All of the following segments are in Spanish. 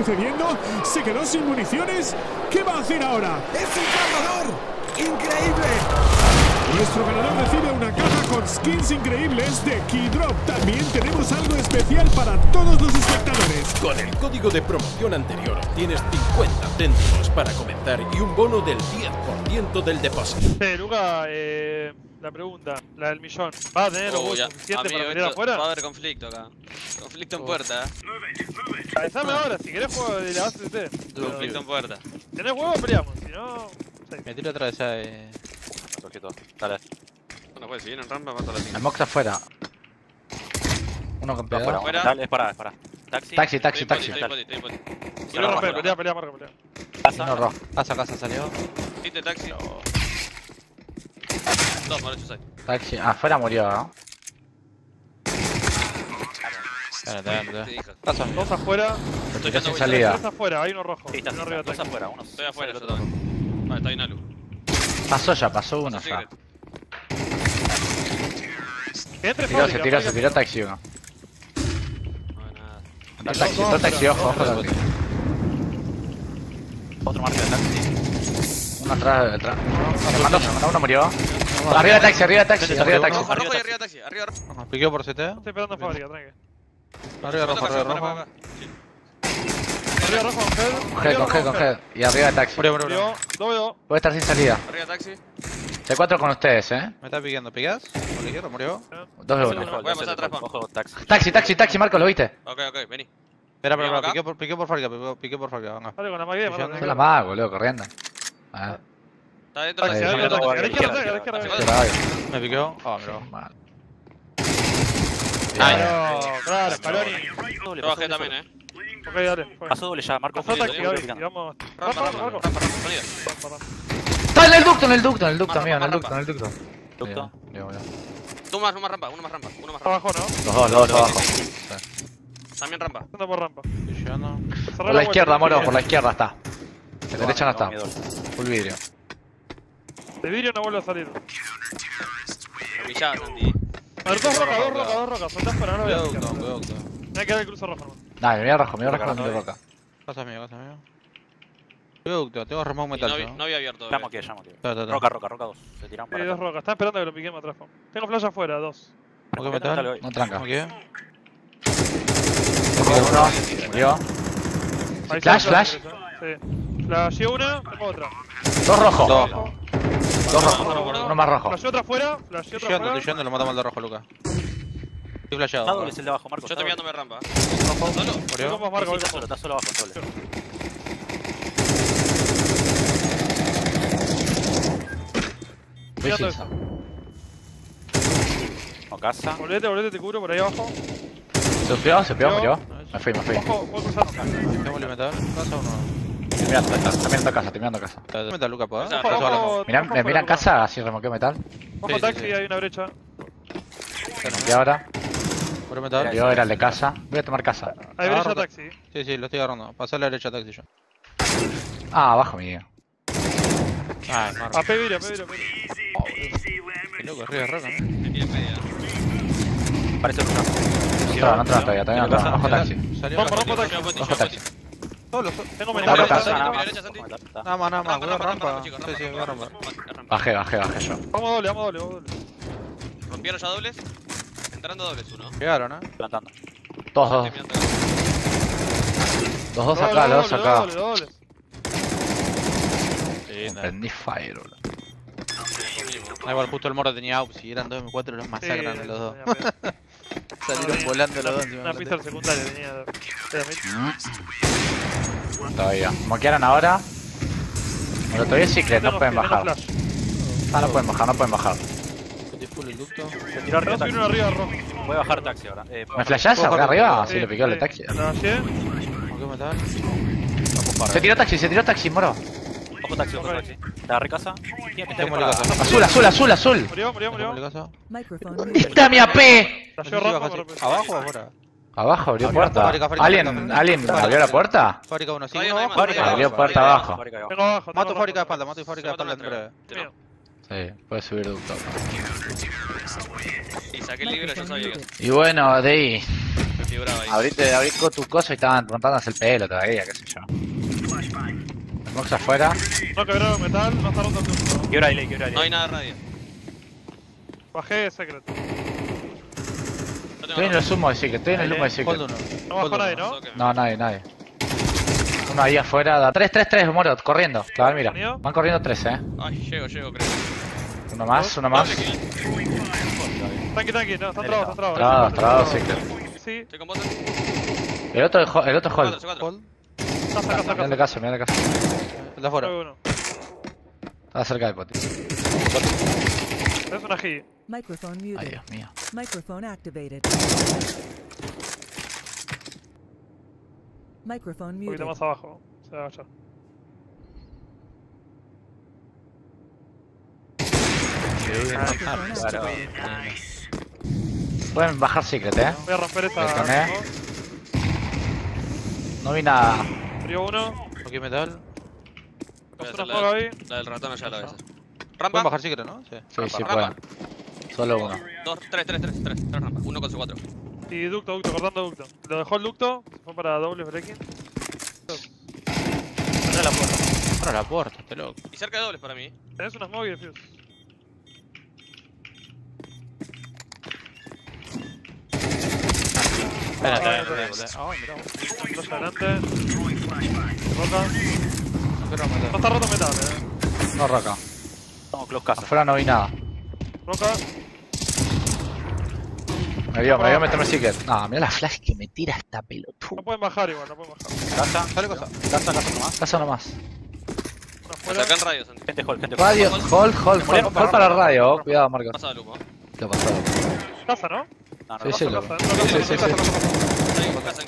sucediendo? ¿Se quedó sin municiones? ¿Qué va a hacer ahora? ¡Es un cargador! ¡Increíble! Nuestro ganador recibe una caja con skins increíbles de Keydrop. También tenemos algo especial para todos los espectadores. Con el código de promoción anterior tienes 50 céntimos para comenzar y un bono del 10% del depósito. Luca, la pregunta, la del millón. ¿Va a tener los huevos suficientes para venir afuera? Va a haber conflicto acá. Conflicto en puerta, Avisame ahora, si querés juego de la base de ustedes. Conflicto en puerta. ¿Tenés huevos? Peleamos, si no... Me tiro otra vez a... Dale. Bueno, pues si viene en rampa, mato a la El tinta. Mox afuera. Uno con pedo. Afuera. Dale, es para. Taxi. Taxi. Estoy poti. Quiero romper, pelea, marca, pelea. Uno rojo. Casa salió. Tite taxi. Dos, mal hecho, Taxi. Afuera murió, ¿no? Dale. hija. Casa. Dos afuera, Estoy Sin yendo salida. tres afuera, hay uno rojo. Sí, está Uno arriba de dos taxi. afuera, uno. Estoy afuera, yo también. Vale, está ahí Nalu. Pasó uno ya. Entre Se tiró taxi uno. No, nada. Entró taxi, ojo taxi. Otro marca de taxi. Uno atrás. Uno murió. Arriba taxi. Rojo y arriba taxi, arriba rojo. Piqueo por CT. Estoy esperando en fábrica, tranqui. Arriba rojo. Arriba rojo, Con G. Y arriba taxi. Murió. Murió, 2v2. Puede estar sin salida. Arriba taxi. C4 con ustedes, Me está piqueando. ¿Picás? Por la izquierda, murió. 2 de 1. Voy a pasar atrás, Juan. Ojo, taxi. Taxi, Marco, ¿lo viste? Ok, vení. Espera, acá? piqueo por fábrica, venga. Dale con la magia, Yo Yo la mago, boludo, corriendo. Está dentro Taxi, de Ahí, a la izquierda, izquierda, a la izquierda. izquierda. Me piqueó. Miró. Mal. Claro, Scaloni. Yo bajé también, Ok, dale. Pasó doble ya, Marco. Pasó taxi, Gaby, y vamos. Rampa, Marco. salida. Está en el ducto, amigo, en el ducto. Ducto. Uno más rampa. Abajo, ¿no? Los dos abajo. También rampa. Anda por rampa. Estoy llegando. Por la izquierda, Moro, por la izquierda está. De derecha no está. Full vidrio. De vidrio no vuelve a salir. Humillada, Santi. A ver, dos rocas. Soltás para no Cuidado, ver. cuidado. Hay que dar el cruce rojo, ¿no? Dale, me voy a rojo, me roca. Casa mío. Cuidado, tengo remado Y metal. no había abierto. Llamo aquí. Roca. Roca 2. Se tiran Sí, para dos acá. rocas. Están esperando que lo piquemos atrás. Tengo flash afuera, dos. Ok, metal. No tranca. Ok. Uno, murió. Ahí Flash, está, flash. Sí. Flashé una, tengo otra. Dos rojos. Dos. Dos rojos. Uno más rojo. Flashé otra afuera, flashé otra Estoy afuera. yendo, lo matamos al de rojo, Luca. Estoy flasheado. Es el de abajo, Marco. Yo estoy viéndome rampa. Murió. Vamos, Marco, Está solo abajo, doble. Mirando eso. No, casa. Volvete, te cubro por ahí abajo. Se pegó, murió. Me fui. Ojo, voy cruzando. Démosle metal. Casa o no. Está mirando casa. Metal, Luca, ¿puedo? Ojo, Me miran casa, así remoqueo metal. Ojo, Sí, taxi, sí. hay una brecha. Y ahora, Puro metal. yo era el de casa. Voy a tomar casa. Hay brecha Agarro- taxi. Sí, lo estoy agarrando. Pasá a la derecha taxi yo. Abajo, mi Diego. Ay, Marco. AP vidrio. Qué loco, arriba de roca, ¿no? Me pide media. Parece una. No entra todavía no entra. Ojo taxi. Salió. Vamos, taxi. Ojo taxi. Tengo Dale, menos. taxi. Santi, mira derecha, Santi. Nada más, voy a rampa. chicos, Sí, voy a rampa. Bajé yo. Vamos doble. Rompieron ya dobles. Entrando dobles uno. Llegaron, Plantando. Dos. Estoy mirando acá. Dos acá, dos acá. Doble. Prendí fire, boludo. Da igual, justo el Moro tenía AUX y eran 2 M4 y los masacran a los dos. Salieron volando los dos encima. Una pista al secundario tenía. Todavía. Moquearon ahora. Bueno, todavía es secret, no pueden bajar. No pueden bajar. Estoy full el ducto. Se tiró arriba Tengo taxi. uno arriba rojo. Voy a bajar taxi ahora. ¿Me flashás acá arriba? Sí, le picó el taxi. Flashé. Ok, metal. Se tiró taxi, Moro. Ojo taxi. La recasa. Tengo la casa. Azul. Murió. Tengo la casa. ¡Está mi AP! Flashé rojo. ¿Abajo o afuera? Abajo, abrió puerta. Fábrica. ¿Alguien abrió la puerta? Fábrica 1, sí. Todavía Uno no hay abajo. más. Abrió puerta abajo. Tengo abajo. Mato fábrica de espalda, mato fábrica de espalda en breve. Mío. Sí, puede subir ducto. Y saqué el libro, yo sabía que. Y bueno, de ahí. Me figuraba ahí. Abrí tu cosa y estaban montándose el pelo todavía, qué sé yo. El box afuera. No quebró metal, no está roto el turno. Quiebra delay, quiebra delay. No hay nada de radio. Bajé secret. Estoy en el humo de Secret, estoy en el humo de Secret. No bajó nadie, ¿no? No, nadie. Uno ahí afuera, da 3, Moro, corriendo. Claro, mira. Van corriendo 3, Ay, llego, creo. Uno más. Tranqui, no, están trabados, Trabado, Secret. Sí. Estoy con vos. El otro hold. Casa. Mirá de casa. El de afuera. Estaba cerca del poti. Es una G. Microphone Ay, muted. Dios mío. Microphone activated. Microphone Un muted. poquito más abajo. Se va a agachar. Claro. Pueden bajar Secret, Voy a romper esta. Descané. No vi nada. Frío uno. Aquí metal. Voy a Pasó hacer una juega ahí. la del ratón allá a la vez. Pueden Rampa. bajar secret, ¿no? Sí. Sí, Rampa. pueden. Solo uno. 2, 3 rampas. 1 con C4. Y ducto, cortando ducto. Lo dejó el ducto. Se fue para doble breaking. Cerré la puerta. Para la puerta, este loco. Y cerca de dobles para mí. Tenés una smoke y defuse. Espera. Ay, mirá vos. Dos adelante. Roca. No está roto metal, No, Roca. Estamos close casa. Afuera no vi nada. Roca. Me vio meterme Secret. No, mirá la flash que me tira esta No pelotuda. pueden bajar igual, no pueden bajar. Casa. Sale cosa. Casa nomás. Casa nomás. Una Se afuera. acá en radio, Santi. Gente hold. Radio, hold para radio, cuidado, Marcos. Pasa de lupo. ¿Qué pasó? Casa, ¿no? No, Sí, sí, Casa, sí. En casa.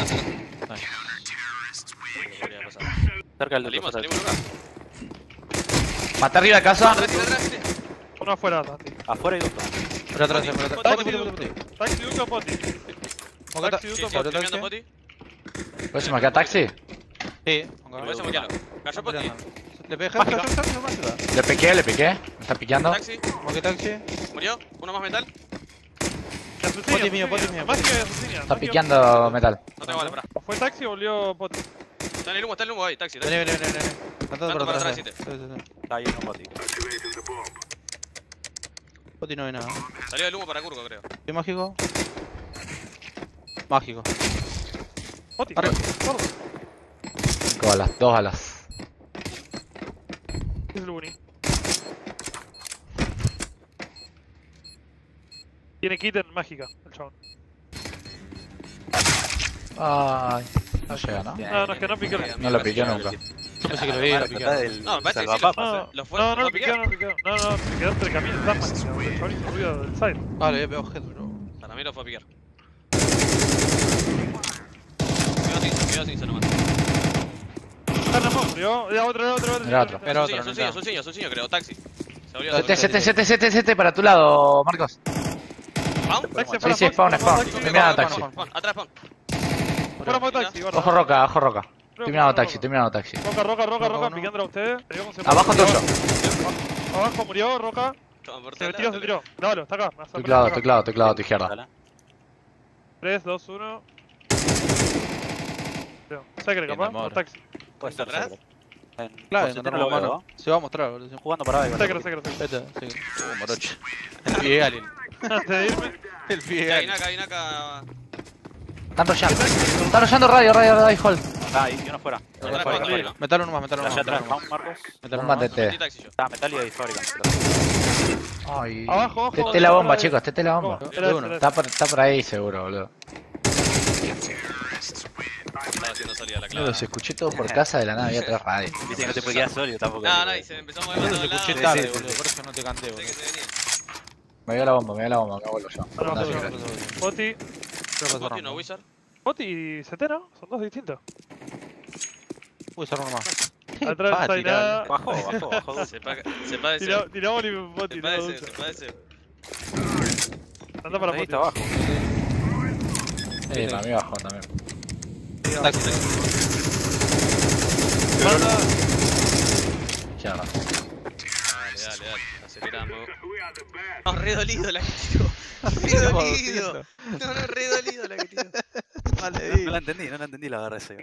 Podría pasar. Cerca del ducto. Salimos, Lucas. Mata arriba de casa. Atrás. Uno afuera, Santi. Afuera y ducto. Por atrás, por atrás. Taxi, ducto, poti. Taxi, Sí, ducto, estoy poti. mirando Poti. ¿Puedes marcar taxi? Sí. Voy a moquearlo. Cayó Poti. Le pegué mágica. Le piqué. Me está piqueando. Taxi. Moque taxi. Murió. Uno más metal. Poti mío. Más que Azucinia. Está piqueando metal. No tengo bala, pará. Fue taxi o volvió poti. Está en el humo ahí, taxi. Vení. Cantando por para atrás. atrás, Sí. Está ahí en un boti. Poti no ve nada. Salió del humo para Curco, creo. ¿Qué mágico? Mágico. Poti. Arriba. Gordo. 5 balas, 2 balas. Es el Uni. Tiene kit en mágica, el chabón. Ay, no llega, ¿no? No, es que no piqué. No lo piqué nunca. Yo pensé que lo vi, lo piqué. No, me parece que sí Salvapapas, lo fue. No, ¿Lo piqué. No, se quedó entre caminos. Está mágica, boludo. El chabón hizo ruido del side. Vale, ya pego head, bro. Para mí lo fue a picar. Quedó sin nomás. Está en la mano, murió. Ya, otro. Era otro. Era otro. Suciño, creo. Taxi. Se volvió CT para tu lado, Marcos. ¿Spawn? Taxi Sí, sí, spawn. Estoy mirando taxi. Spawn, atrás, spawn. Fuera por taxi, guarda. Ojo Roca. Estoy mirando taxi. Roca, picándole a ustedes. Abajo tuyo. Abajo murió, Roca. Se tiró. Dale, está acá. Estoy clavado a tu izquierda. Dale. 3, 2, 1. Secret, capaz. O taxi. Puede ser ¿Atrás? En Claro, porcentaje no lo lo veo, mano. Se va a mostrar, boludo. Jugando para ahí. Secret. Vete, sí. Morocho. El pie de Alien. Antes de irme. El pie de Hay Alien. Inaka. Están rollando radio, hold. Ah, ahí, y uno fuera. Metal uno más. Allá atrás, Spawn, Marcos. Metal uno Bomba más. TT. Taxi yo. Está metal y ahí fábrica. Ay. Abajo. TT la bomba, chicos, TT la bomba. Era Está por ahí seguro, boludo. Estaba haciendo salida la clave. Los escuché todo por casa de la nada, había 3 radios. Dice que no te puede quedar solo, yo tampoco. No, y se empezó a mover para Lo todos escuché lados. tarde, boludo. Por eso no te canté, Sé que boludo. se venía. Me dio la bomba, acá vuelvo yo. Poti. Poti, no, Wizard. Poti y CT, ¿no? Son dos distintos. Uy, cerró uno más. Atrás no está nada. Bajó. Se padece. Tiramos y Poti. Se padece. Anda para Ahí Poti. está abajo. Para mí bajó también. Taxi. Izquierda. Dale. Aceleramos. No, re dolido la que tiró. Re dolido. No, re dolido la que tiró. Vale, No la entendí la agarré ese.